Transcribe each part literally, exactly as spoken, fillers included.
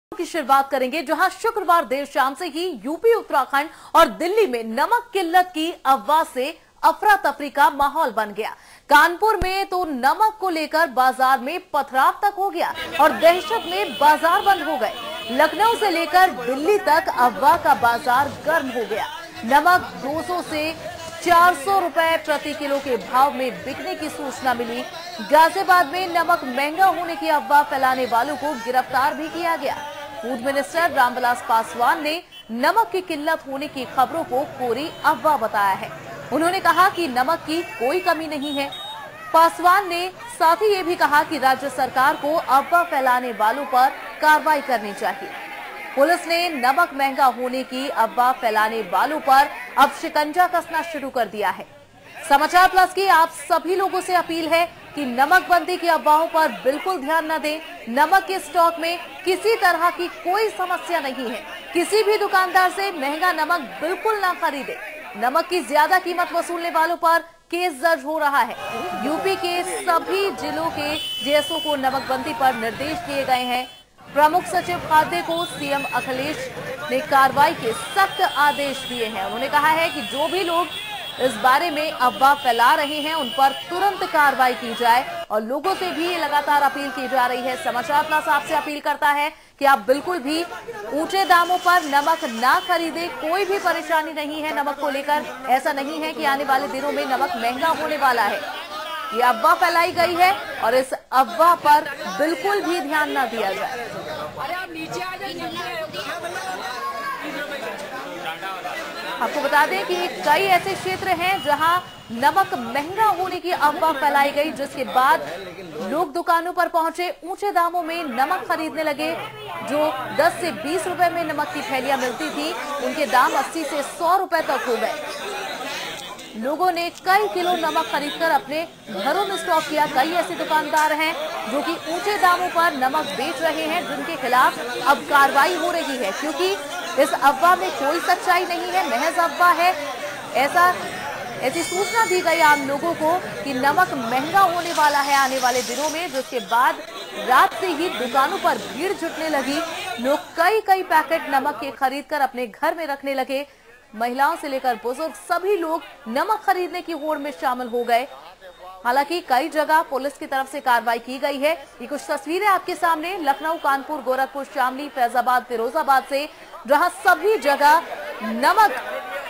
की शुरुआत करेंगे, जहां शुक्रवार देर शाम से ही यूपी, उत्तराखंड और दिल्ली में नमक किल्लत की अफवाह से अफरा तफरी का माहौल बन गया। कानपुर में तो नमक को लेकर बाजार में पथराव तक हो गया और दहशत में बाजार बंद हो गए। लखनऊ से लेकर दिल्ली तक अफवाह का बाजार गर्म हो गया। नमक दो सौ से चार सौ रुपए प्रति किलो के भाव में बिकने की सूचना मिली। गाजियाबाद में नमक महंगा होने की अफवाह फैलाने वालों को गिरफ्तार भी किया गया। फूड मिनिस्टर रामविलास पासवान ने नमक की किल्लत होने की खबरों को कोरी अफवाह बताया है। उन्होंने कहा कि नमक की कोई कमी नहीं है। पासवान ने साथ ही ये भी कहा कि राज्य सरकार को अफवाह फैलाने वालों पर कार्रवाई करनी चाहिए। पुलिस ने नमक महंगा होने की अफवाह फैलाने वालों पर अब शिकंजा कसना शुरू कर दिया है। समाचार प्लस की आप सभी लोगों से अपील है कि नमक बंदी की अफवाहों पर बिल्कुल ध्यान न दें। नमक के स्टॉक में किसी तरह की कोई समस्या नहीं है। किसी भी दुकानदार से महंगा नमक बिल्कुल न खरीदे। नमक की ज्यादा कीमत वसूलने वालों पर केस दर्ज हो रहा है। यूपी के सभी जिलों के जेएसओ को नमकबंदी पर निर्देश दिए गए हैं। प्रमुख सचिव खाद्य को सीएम अखिलेश ने कार्रवाई के सख्त आदेश दिए हैं। उन्होंने कहा है कि जो भी लोग इस बारे में अफवाह फैला रहे हैं उन पर तुरंत कार्रवाई की जाए और लोगों से भी लगातार अपील की जा रही है। समाचार प्लस आपसे अपील करता है कि आप बिल्कुल भी ऊंचे दामों पर नमक ना खरीदें। कोई भी परेशानी नहीं है नमक को लेकर। ऐसा नहीं है कि आने वाले दिनों में नमक महंगा होने वाला है। ये अफवाह फैलाई गई है और इस अफवाह पर बिल्कुल भी ध्यान न दिया जाए। आपको बता दें कि कई ऐसे क्षेत्र हैं जहां नमक महंगा होने की अफवाह फैलाई गई, जिसके बाद लोग दुकानों पर पहुंचे, ऊंचे दामों में नमक खरीदने लगे। जो दस से बीस रुपए में नमक की थैलियां मिलती थी, उनके दाम अस्सी से सौ रुपए तक हो गए। लोगों ने कई किलो नमक खरीदकर अपने घरों में स्टॉक किया। कई ऐसे दुकानदार हैं जो कि ऊंचे दामों पर नमक बेच रहे हैं, जिनके खिलाफ अब कार्रवाई हो रही है, क्योंकि इस अफवाह में कोई सच्चाई नहीं है, महज अफवाह है। ऐसा ऐसी सूचना दी गई आम लोगों को कि नमक महंगा होने वाला है आने वाले दिनों में, जिसके बाद रात से ही दुकानों पर भीड़ जुटने लगी। लोग कई कई पैकेट नमक के खरीद कर अपने घर में रखने लगे। महिलाओं से लेकर बुजुर्ग सभी लोग नमक खरीदने की होड़ में शामिल हो गए। हालांकि कई जगह पुलिस की तरफ से कार्रवाई की गई है। ये कुछ तस्वीरें आपके सामने लखनऊ, कानपुर, गोरखपुर, शामली, फैजाबाद, फिरोजाबाद से, जहां सभी जगह नमक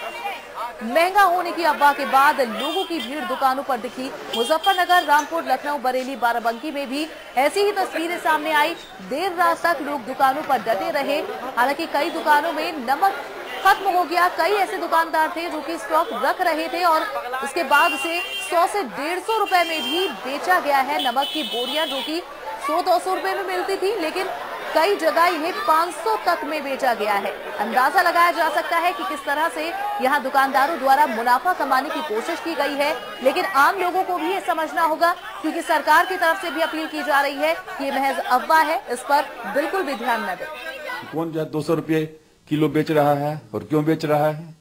महंगा होने की अफवाह के बाद लोगों की भीड़ दुकानों पर दिखी। मुजफ्फरनगर, रामपुर, लखनऊ, बरेली, बाराबंकी में भी ऐसी ही तस्वीरें सामने आई। देर रात तक लोग दुकानों पर डटे रहे। हालांकि कई दुकानों में नमक खत्म हो गया। कई ऐसे दुकानदार थे जो कि स्टॉक रख रहे थे और उसके बाद उसे सौ से डेढ़ सौ रुपए में भी बेचा गया है। नमक की बोरियां जो कि सौ दो सौ रुपए में मिलती थी, लेकिन कई जगह इन्हें पाँच सौ तक में बेचा गया है। अंदाजा लगाया जा सकता है कि किस तरह से यहाँ दुकानदारों द्वारा मुनाफा कमाने की कोशिश की गई है, लेकिन आम लोगों को भी ये समझना होगा, क्योंकि सरकार की तरफ से भी अपील की जा रही है कि ये महज अफवाह है, इस पर बिल्कुल भी ध्यान न दें। कौन जो दो सौ रुपये किलो बेच रहा है और क्यों बेच रहा है?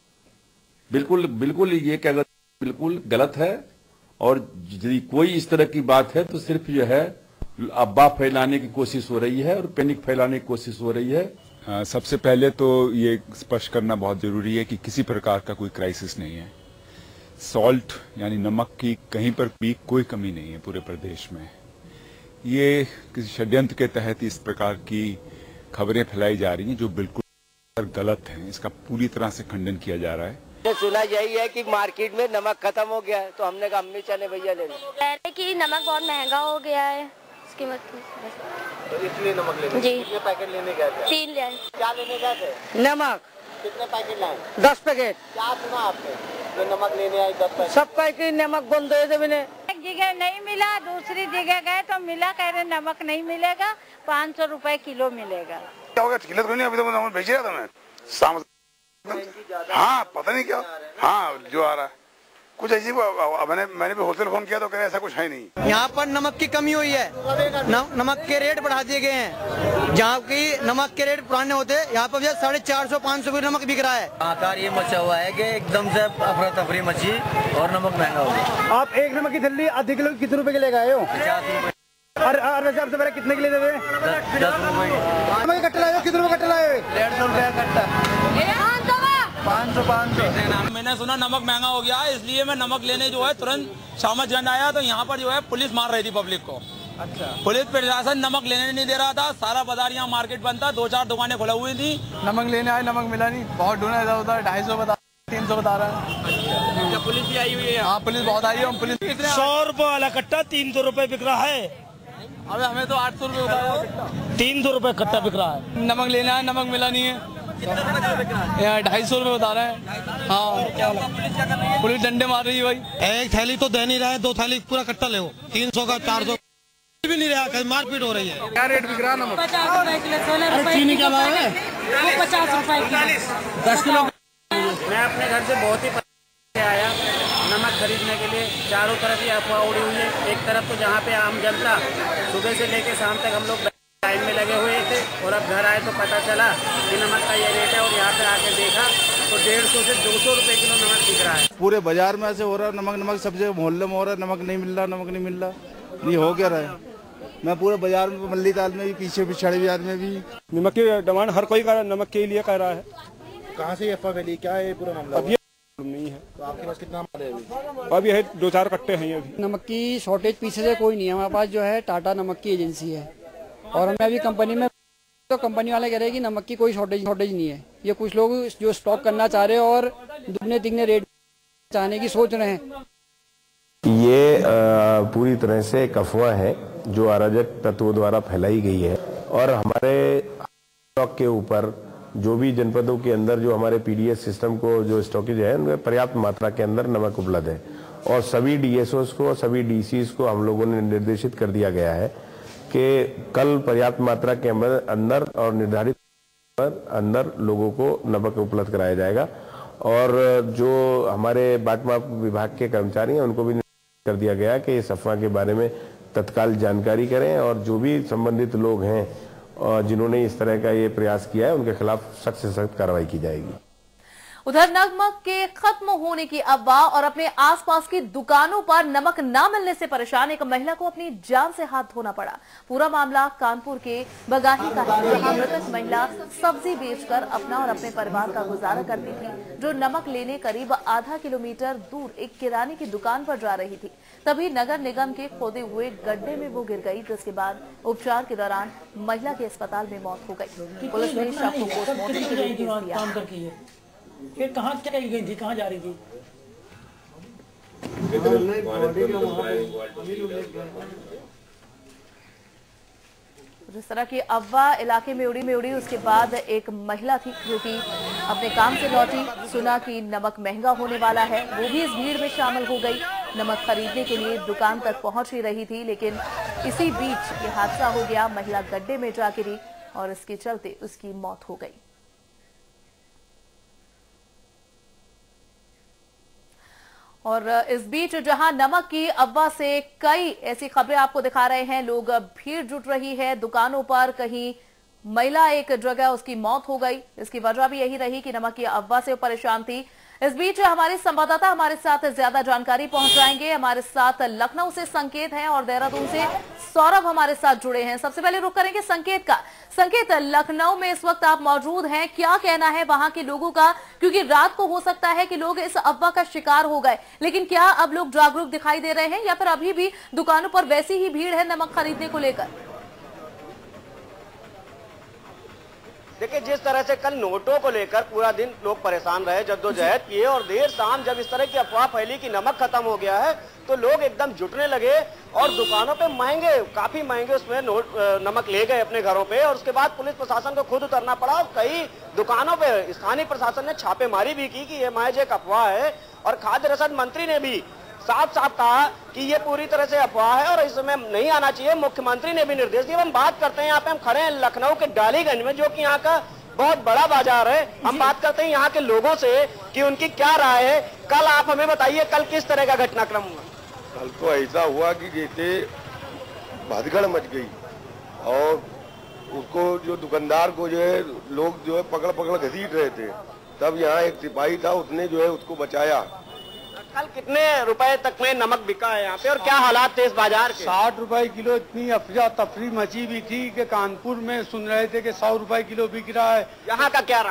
बिल्कुल बिल्कुल ये क्या बिल्कुल गलत है। और यदि कोई इस तरह की बात है तो सिर्फ यह है अफवाह फैलाने की कोशिश हो रही है और पैनिक फैलाने की कोशिश हो रही है। आ, सबसे पहले तो ये स्पष्ट करना बहुत जरूरी है कि किसी प्रकार का कोई क्राइसिस नहीं है। सॉल्ट यानी नमक की कहीं पर भी कोई कमी नहीं है पूरे प्रदेश में। ये किसी षड्यंत्र के तहत इस प्रकार की खबरें फैलाई जा रही हैं जो बिल्कुल गलत है। इसका पूरी तरह से खंडन किया जा रहा है। सुना यही है कि मार्केट में नमक खत्म हो गया है, तो हमने कहा अम्मी चले भैया ले लो। कह रहे कि नमक बहुत महंगा हो गया है, इसकी मत तो इसलिए नमक लेने जी कितने पैकेट लेने गए थे? तीन ले आए। क्या लेने गए थे? नमक। कितने पैकेट लाए? दस पैकेट। क्या सुना आपने जो नमक लेने आए दस पैकेट? सब पैकेट नमक बंद हो गए थे। एक जगह नहीं मिला, दूसरी जगह गए तो मिला। कह रहे नमक नहीं मिलेगा, पाँच सौ रुपए किलो मिलेगा। क्या होगा? किल्लत नहीं, अभी तो नमक भेज रहा था मैं शाम। हाँ पता नहीं क्या, हाँ जो आ रहा है कुछ ऐसी। मैंने मैंने भी होलसेल फोन किया तो कह रहे ऐसा कुछ है नहीं। यहाँ पर नमक की कमी हुई है। न, नमक के रेट बढ़ा दिए गए हैं। जहाँ की नमक के रेट पुराने होते, यहाँ पर साढ़े चार सौ पाँच सौ रुपये नमक बिक रहा है। आकार ये मचा हुआ है कि एकदम से अफरा तफरी मची और नमक महंगा हो गया। आप एक नमक की थैली आधे किलो कितने रुपए के लेके आए हो? पचास रुपए। और वैसे आपसे पहले कितने के लिए देते? दस रुपए। पाँच सौ पाँच सौ। मैंने सुना नमक महंगा हो गया है, इसलिए मैं नमक लेने जो है तुरंत शामतगंज आया, तो यहाँ पर जो है पुलिस मार रही थी पब्लिक को। अच्छा। पुलिस प्रशासन नमक लेने नहीं दे रहा था, सारा बाजार यहाँ मार्केट बंद था, दो चार दुकानें खुला हुई थी। नमक लेने आए, नमक मिला नहीं, बहुत ढूंढा इधर उधर, ढाई सौ बता तीन सौ बता रहा है। अच्छा। पुलिस भी आई हुई है? हाँ पुलिस बहुत आई है। पुलिस सौ रुपए वाला कट्टा तीन सौ रुपए बिक रहा है। अबे हमें तो आठ सौ रुपये बताया, तीन सौ रुपए कट्टा बिक रहा है। नमक लेने आए, नमक मिला नहीं है, ढाई सौ रुपये बता रहे हैं। हाँ पुलिस डंडे मार रही है भाई। एक थैली तो दे नहीं रहा है, दो थैली पूरा कट्टा ले, तीन सौ का चार सौ भी नहीं रहा, मारपीट हो रही है। क्या रेट बिक रहा है नमक? पचास रुपए किलो, सोलह रुपए चीनी क्या भाव है? वो पचास रुपए किलो, दस किलो। मैं अपने घर से बहुत ही आया नमक खरीदने के लिए, चारों तरफ ही अफवाह उड़ी हुई है। एक तरफ तो जहाँ पे आम जनता सुबह से लेकर शाम तक हम लोग लाइन में लगे हुए थे, और अब घर आए तो पता चला कि नमक का ये रेट है, और यहाँ पे आके देखा तो डेढ़ सौ से दो सौ रुपए किलो नमक बिक रहा है। पूरे बाजार में ऐसे हो रहा है, नमक नमक सब जगह मोहल्ले में हो रहा है, नमक नहीं मिल रहा, नमक नहीं मिल रहा। ये हो क्या रहा है? मैं पूरे बाजार में, मल्ली ताल में भी, पीछे पिछड़े बाजार में भी नमक की डिमांड हर कोई कर नमक के लिए कर रहा है। कहाँ से अफवाह फैली, क्या है पूरा मामला? अब ये नहीं है। तो आपके पास कितना माल है अभी? अभी है दो चार कट्टे हैं अभी। नमक की शॉर्टेज पीछे से कोई नहीं है, हमारे पास जो है टाटा नमक की एजेंसी है, और हमें अभी कंपनी में, तो कंपनी वाले कह रहे हैं कि नमक की कोई शॉर्टेज शॉर्टेज नहीं है। ये कुछ लोग जो स्टॉक करना चाह रहे हैं और दुगने तिगने रेट चाहने की सोच रहे हैं। ये पूरी तरह से एक अफवाह है जो अराजक तत्वों द्वारा फैलाई गई है, और हमारे स्टॉक के ऊपर जो भी जनपदों के अंदर जो हमारे पीडीएस सिस्टम को जो स्टॉकेज है उनमें पर्याप्त मात्रा के अंदर नमक उपलब्ध है, और सभी डीएसओस को, सभी डीसीज को हम लोगों ने निर्देशित कर दिया गया है कि कल पर्याप्त मात्रा के अंदर और निर्धारित पर अंदर लोगों को नमक उपलब्ध कराया जाएगा, और जो हमारे बाटमा विभाग के कर्मचारी हैं उनको भी कर दिया गया कि इस अफवाह के बारे में तत्काल जानकारी करें, और जो भी संबंधित लोग हैं और जिन्होंने इस तरह का ये प्रयास किया है उनके खिलाफ सख्त से सख्त कार्रवाई की जाएगी। उधर नमक के खत्म होने की अफवाह और अपने आसपास की दुकानों पर नमक न मिलने से परेशान एक महिला को अपनी जान से हाथ धोना पड़ा। पूरा मामला कानपुर के बगाही का है, जहां मृतक महिला सब्जी बेचकर अपना और अपने परिवार का गुजारा करती थी, जो नमक लेने करीब आधा किलोमीटर दूर एक किराने की दुकान पर जा रही थी। तभी नगर निगम के खोदे हुए गड्ढे में वो गिर गई, जिसके बाद उपचार के दौरान महिला की अस्पताल में मौत हो गई। पुलिस ने शव को पोस्टमार्टम के लिए भेज दिया। फिर कहाँ क्या गई थी, कहाँ जा रही थी? जिस तरह की अफवाह इलाके में उड़ी में उड़ी, उसके बाद एक महिला थी जो कि अपने काम से लौटी, सुना कि नमक महंगा होने वाला है, वो भी इस भीड़ में शामिल हो गई। नमक खरीदने के लिए दुकान तक पहुंच ही रही थी, लेकिन इसी बीच ये हादसा हो गया। महिला गड्ढे में जा गिरी और इसके चलते उसकी मौत हो गई। और इस बीच जहां नमक की अफवाह से कई ऐसी खबरें आपको दिखा रहे हैं, लोग भीड़ जुट रही है दुकानों पर, कहीं महिला एक जगह उसकी मौत हो गई। इसकी वजह भी यही रही कि नमक की अफवाह से परेशान थी। इस बीच हमारे संवाददाता हमारे साथ ज्यादा जानकारी पहुंचाएंगे। हमारे साथ लखनऊ से संकेत हैं और देहरादून से सौरभ हमारे साथ जुड़े हैं। सबसे पहले रुक करेंगे संकेत का। संकेत, लखनऊ में इस वक्त आप मौजूद हैं, क्या कहना है वहां के लोगों का? क्योंकि रात को हो सकता है कि लोग इस अफवाह का शिकार हो गए, लेकिन क्या अब लोग जागरूक दिखाई दे रहे हैं या फिर अभी भी दुकानों पर वैसी ही भीड़ है नमक खरीदने को लेकर? देखिए, जिस तरह से कल नोटों को लेकर पूरा दिन लोग परेशान रहे, जद्दोजहद किए, और देर शाम जब इस तरह की अफवाह फैली कि नमक खत्म हो गया है तो लोग एकदम जुटने लगे और दुकानों पे महंगे, काफी महंगे उसमें नोट नमक ले गए अपने घरों पे। और उसके बाद पुलिस प्रशासन को खुद उतरना पड़ा और कई दुकानों पे स्थानीय प्रशासन ने छापेमारी भी की कि ये महज एक अफवाह है। और खाद्य रसद मंत्री ने भी साफ साफ कहा कि ये पूरी तरह से अफवाह है और इसमें नहीं आना चाहिए। मुख्यमंत्री ने भी निर्देश दिए। हम बात करते हैं, यहाँ पे हम खड़े हैं लखनऊ के डालीगंज में, जो कि यहाँ का बहुत बड़ा बाजार है। हम बात करते हैं यहाँ के लोगों से कि उनकी क्या राय है। कल आप हमें बताइए, कल किस तरह का घटनाक्रम हुआ? कल तो ऐसा हुआ कि जैसे भगदड़ मच गई और उसको जो दुकानदार को जो है लोग जो है पकड़ पकड़ घसीट रहे थे, तब यहाँ एक सिपाही था, उसने जो है उसको बचाया। कल कितने रुपए तक में नमक बिका है यहाँ पे और क्या हालात थे इस बाजार के? साठ रुपए किलो। इतनी अफरा तफरी मची भी थी कि कानपुर में सुन रहे थे कि सौ रुपए किलो बिक रहा है। यहाँ का क्या रहा?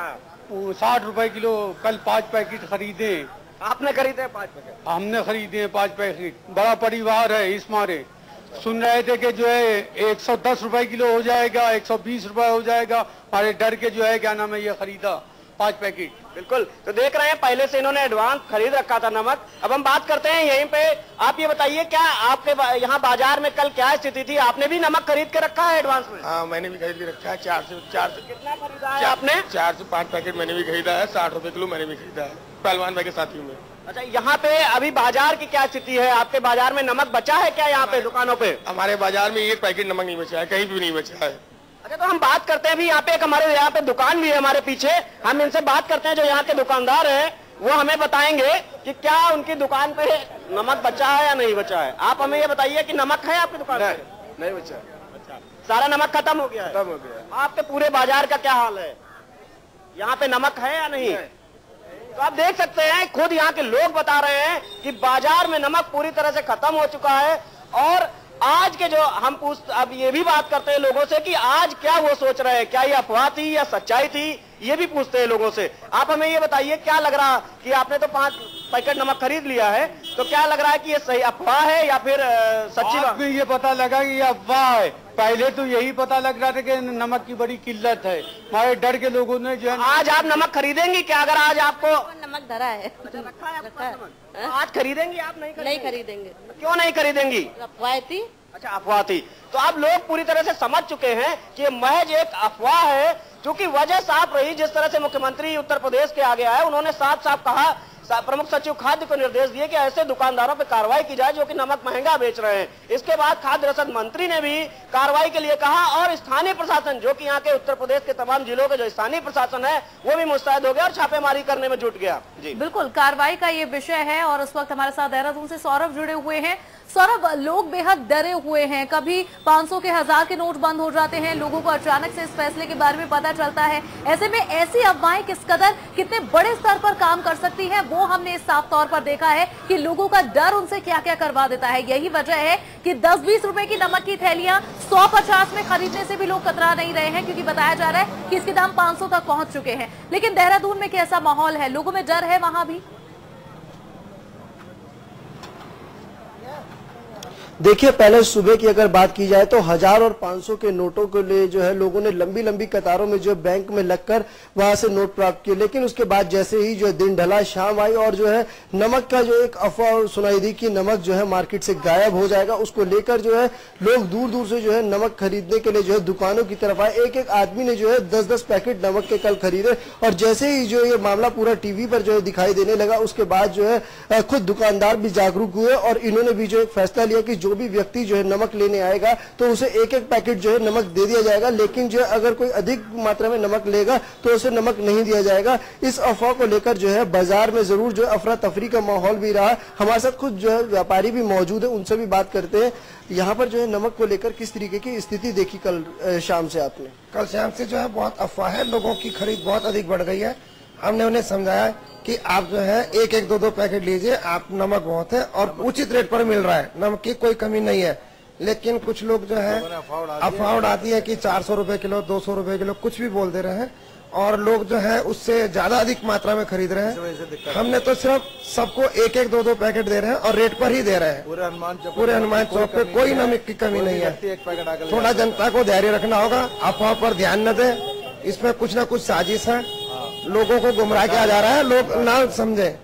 साठ रुपए किलो कल पाँच पैकेट खरीदे। आपने खरीदे पाँच पैकेट? हमने खरीदे पाँच पैकेट। बड़ा परिवार है, इस मारे सुन रहे थे कि जो है एक सौ दस रुपए किलो हो जाएगा, एक सौ बीस रुपए हो जाएगा, हमारे डर के जो है क्या नाम है ये खरीदा पाँच पैकेट। बिल्कुल, तो देख रहे हैं पहले से इन्होंने एडवांस खरीद रखा था नमक। अब हम बात करते हैं यहीं पे, आप ये बताइए क्या आपके यहाँ बाजार में कल क्या स्थिति थी? आपने भी नमक खरीद के रखा है एडवांस में? हाँ, मैंने भी खरीद के रखा है। चार से चार से कितना खरीदा है आपने? चार से पाँच पैकेट मैंने भी खरीदा है। साठ रुपए किलो मैंने भी खरीदा है पहलवान भाई के साथियों में। अच्छा, यहाँ पे अभी बाजार की क्या स्थिति है? आपके बाजार में नमक बचा है क्या यहाँ पे दुकानों पे? हमारे बाजार में एक पैकेट नमक नहीं बचा है, कहीं भी नहीं बचा है। अच्छा, तो हम बात करते हैं अभी यहाँ पे एक हमारे यहाँ पे दुकान भी है हमारे पीछे, हम इनसे बात करते हैं जो यहाँ के दुकानदार हैं, वो हमें बताएंगे कि क्या उनकी दुकान पे नमक बचा है या नहीं बचा है। आप हमें ये बताइए कि नमक है आपकी दुकान पे? नहीं बचा। अच्छा, सारा नमक खत्म हो गया है? खत्म हो गया। आपके पूरे बाजार का क्या हाल है? यहाँ पे नमक है या नहीं? तो आप देख सकते हैं खुद यहाँ के लोग बता रहे हैं कि बाजार में नमक पूरी तरह से खत्म हो चुका है। और आज के जो हम पूछ अब ये भी बात करते हैं लोगों से कि आज क्या वो सोच रहे हैं, क्या ये अफवाह थी या सच्चाई थी, ये भी पूछते हैं लोगों से। आप हमें ये बताइए क्या लग रहा कि आपने तो पांच पैकेट नमक खरीद लिया है, तो क्या लग रहा है कि ये सही अफवाह है या फिर सच्ची बात? भी ये पता लगा कि ये अफवाह है। पहले तो यही पता लग रहा था कि नमक की बड़ी किल्लत है, हमारे डर के लोगों ने जो है। आज आप नमक खरीदेंगी क्या? अगर आज आपको नमक धरा है, रखा है, रखा है। आज खरीदेंगी आप? नहीं नहीं खरीदेंगे। क्यों नहीं खरीदेंगी? अफवाह थी। अच्छा, अफवाह थी। तो अब लोग पूरी तरह से समझ चुके हैं कि महज एक अफवाह है, क्योंकि वजह साफ रही। जिस तरह से मुख्यमंत्री उत्तर प्रदेश के आगे आए, उन्होंने साफ साफ कहा, प्रमुख सचिव खाद्य को निर्देश दिए कि ऐसे दुकानदारों पर कार्रवाई की जाए जो कि नमक महंगा बेच रहे हैं। इसके बाद खाद्य रसद मंत्री ने भी कार्रवाई के लिए कहा और स्थानीय प्रशासन जो कि यहाँ के उत्तर प्रदेश के तमाम जिलों के जो स्थानीय प्रशासन है वो भी मुस्तैद हो गया और छापेमारी करने में जुट गया। जी बिल्कुल, कार्रवाई का ये विषय है और इस वक्त हमारे साथ देहरादून से सौरभ जुड़े हुए हैं। सौरभ, लोग बेहद डरे हुए हैं, कभी पाँच सौ के हजार के नोट बंद हो जाते हैं, लोगों को अचानक से इस फैसले के बारे में पता चलता है। ऐसे में ऐसी अफवाहें किस कदर कितने बड़े स्तर पर काम कर सकती हैं, वो हमने साफ तौर पर देखा है कि लोगों का डर उनसे क्या क्या करवा देता है। यही वजह है कि दस बीस रुपए की नमक की थैलियां सौ पचास में खरीदने से भी लोग कतरा नहीं रहे हैं, क्योंकि बताया जा रहा है कि इसके दाम पाँच सौ तक पहुंच चुके हैं। लेकिन देहरादून में कैसा माहौल है? लोगों में डर है वहां भी? देखिए, पहले सुबह की अगर बात की जाए तो हजार और पाँच सौ के नोटों के लिए जो है लोगों ने लंबी लंबी कतारों में जो बैंक में लगकर वहां से नोट प्राप्त किए। लेकिन उसके बाद जैसे ही जो है दिन ढला, शाम आई और जो है नमक का जो एक अफवाह सुनाई दी कि नमक जो है मार्केट से गायब हो जाएगा, उसको लेकर जो है लोग दूर दूर से जो है नमक खरीदने के लिए जो है दुकानों की तरफ आए। एक एक आदमी ने जो है दस दस पैकेट नमक के कल खरीदे और जैसे ही जो ये मामला पूरा टीवी पर जो है दिखाई देने लगा, उसके बाद जो है खुद दुकानदार भी जागरूक हुए और इन्होंने भी जो है फैसला लिया कि जो भी व्यक्ति जो है नमक लेने आएगा तो उसे एक एक पैकेट जो है नमक दे दिया जाएगा, लेकिन जो है अगर कोई अधिक मात्रा में नमक लेगा तो उसे नमक नहीं दिया जाएगा। इस अफवाह को लेकर जो है बाजार में जरूर जो है अफरा तफरी का माहौल भी रहा। हमारे साथ खुद जो है व्यापारी भी मौजूद है, उनसे भी बात करते हैं। यहाँ पर जो है नमक को लेकर किस तरीके की स्थिति देखी कल शाम से आपने? कल शाम से जो है बहुत अफवाह है, लोगों की खरीद बहुत अधिक बढ़ गई है। हमने उन्हें समझाया कि आप जो है एक एक दो दो पैकेट लीजिए, आप नमक बहुत है और उचित रेट पर मिल रहा है, नमक की कोई कमी नहीं है। लेकिन कुछ लोग जो है अफवाह उड़ाती है कि चार सौ रुपए किलो, दो सौ रुपए किलो, कुछ भी बोल दे रहे हैं और लोग जो है उससे ज्यादा अधिक मात्रा में खरीद रहे हैं। हमने तो सिर्फ सबको एक एक दो दो पैकेट दे रहे हैं और रेट पर ही दे रहे हैं। पूरे हनुमान चौक पूरे हनुमान चौक पे कोई नमक की कमी नहीं है। थोड़ा जनता को धैर्य रखना होगा, अफवाह पर ध्यान न दें, इसमें कुछ न कुछ साजिश है, लोगों को गुमराह किया जा रहा है, लोग ना समझे।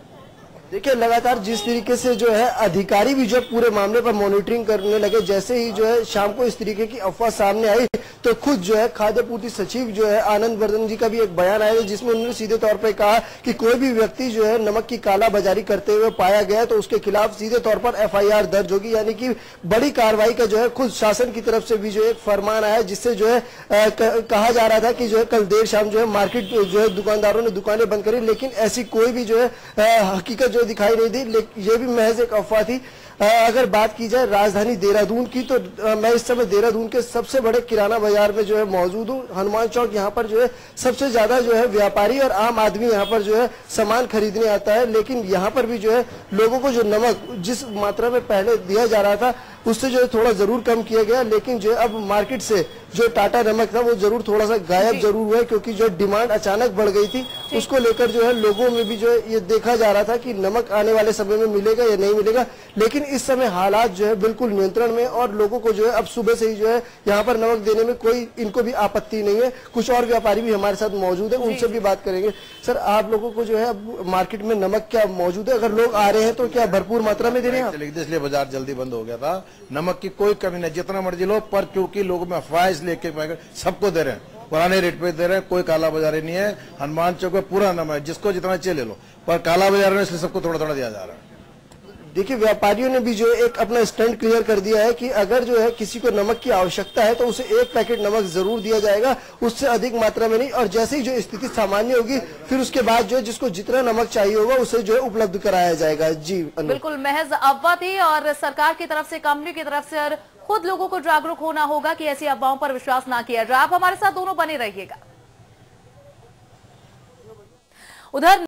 देखिए, लगातार जिस तरीके से जो है अधिकारी भी जो पूरे मामले पर मॉनिटरिंग करने लगे, जैसे ही जो है शाम को इस तरीके की अफवाह सामने आई तो खुद जो है खाद्य पूर्ति सचिव जो है आनंद वर्धन जी का भी एक बयान आया जिसमें उन्होंने सीधे तौर पर कहा कि कोई भी व्यक्ति जो है नमक की कालाबाजारी करते हुए पाया गया तो उसके खिलाफ सीधे तौर पर एफ आई आर दर्ज होगी, यानी कि बड़ी कार्रवाई का जो है खुद शासन की तरफ से भी जो एक फरमान आया, जिससे जो है आ, कहा जा रहा था कि जो है कल देर शाम जो है मार्केट जो है दुकानदारों ने दुकानें बंद करी, लेकिन ऐसी कोई भी जो है हकीकत जो दिखाई नहीं दी। ये भी महज एक अफवाह थी। अगर बात की जाए राजधानी देहरादून की, तो मैं इस समय देहरादून के सबसे बड़े किराना बाजार में जो है मौजूद हूँ। हनुमान चौक यहाँ पर जो है सबसे ज्यादा जो है व्यापारी और आम आदमी यहाँ पर जो है सामान खरीदने आता है। लेकिन यहाँ पर भी जो है लोगों को जो नमक जिस मात्रा में पहले दिया जा रहा था उससे जो है थोड़ा जरूर कम किया गया, लेकिन जो है अब मार्केट से जो टाटा नमक था वो जरूर थोड़ा सा गायब जरूर हुआ है, क्योंकि जो डिमांड अचानक बढ़ गई थी उसको लेकर जो है लोगों में भी जो है ये देखा जा रहा था कि नमक आने वाले समय में मिलेगा या नहीं मिलेगा। लेकिन इस समय हालात जो है बिल्कुल नियंत्रण में, और लोगों को जो है अब सुबह से ही जो है यहाँ पर नमक देने में कोई इनको भी आपत्ति नहीं है। कुछ और व्यापारी भी हमारे साथ मौजूद है, उनसे भी बात करेंगे। सर, आप लोगों को जो है अब मार्केट में नमक क्या मौजूद है? अगर लोग आ रहे हैं तो क्या भरपूर मात्रा में दे रहे हैं? इसलिए बाजार जल्दी बंद हो गया था। नमक की कोई कमी नहीं, जितना मर्जी लो, पर क्योंकि लोगों में अफवाह इसलिए पैकेट सबको दे रहे हैं, पुराने रेट पे दे रहे हैं, कोई काला बाजारी नहीं है। हनुमान चौक में पूरा नमक है, जिसको जितना चाहिए ले लो, पर काला बाजार में इसलिए सबको थोड़ा थोड़ा दिया जा रहा है। देखिए, व्यापारियों ने भी जो है एक अपना स्टैंड क्लियर कर दिया है कि अगर जो है किसी को नमक की आवश्यकता है तो उसे एक पैकेट नमक जरूर दिया जाएगा, उससे अधिक मात्रा में नहीं। और जैसे ही जो स्थिति सामान्य होगी फिर उसके बाद जो है जिसको जितना नमक चाहिए होगा उसे जो है उपलब्ध कराया जाएगा। जी बिल्कुल, महज अफवाह थी और सरकार की तरफ से, कंपनी की तरफ से और खुद लोगों को जागरूक होना होगा कि ऐसी अफवाहों पर विश्वास ना किया जाए। आप हमारे साथ दोनों बने रहिएगा। उधर